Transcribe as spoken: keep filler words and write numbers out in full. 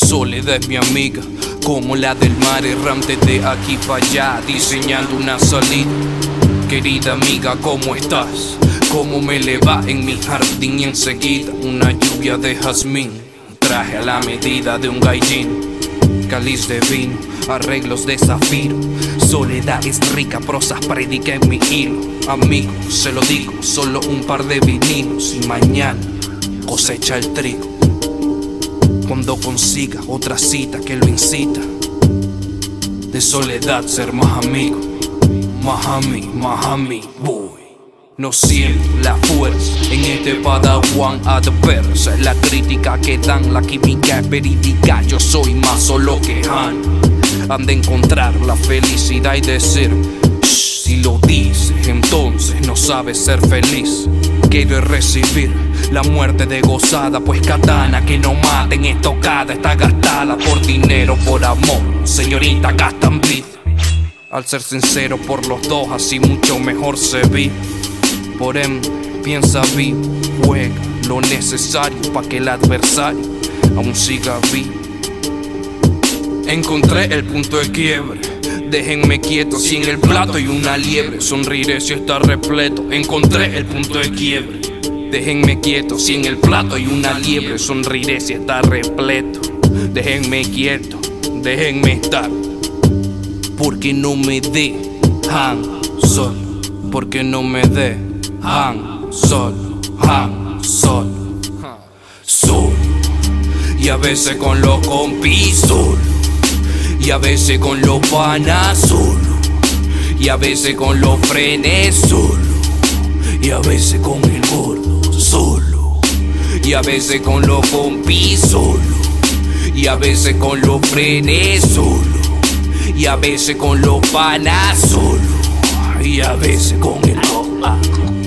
soledad es mi amiga, como la del mar errante de aquí para allá, diseñando una salida. Querida amiga, ¿cómo estás? ¿Cómo me le va en mi jardín? Y enseguida una lluvia de jazmín, traje a la medida de un gallín, cáliz de vino, arreglos de zafiro. Soledad es rica, prosas predica en mi hilo. Amigo, se lo digo, solo un par de vinilos y mañana cosecha el trigo. Cuando consiga otra cita que lo incita, de soledad ser más amigo, más a mí, más a mí, boy. No siento la fuerza en este padawan adversa. Es la crítica que dan, la química es verídica. Yo soy más solo que Han. Han de encontrar la felicidad y decir, shh, si lo dices, entonces no sabes ser feliz. Quiero recibir la muerte de gozada, pues katana que no maten, estocada está gastada por dinero, por amor. Señorita, gastan vida. Al ser sincero por los dos, así mucho mejor se vive. Por ende, piensa vivo, juega lo necesario para que el adversario aún siga vivo. Encontré el punto de quiebre, déjenme quieto si en el plato hay una liebre. Sonreiré si está repleto. Encontré el punto de quiebre, déjenme quieto si en el plato hay una liebre. Sonreiré si está repleto. Déjenme quieto, déjenme estar, porque no me dejan solo, porque no me dejan solo, Han solo, solo. Y a veces con los compis solo, y a veces con los panas solo, y a veces con los frenes solo, y a veces con el gordo solo, y a veces con los compis solo, y a veces con los frenes solo, y a veces con los panas solo, y a veces con el gordo.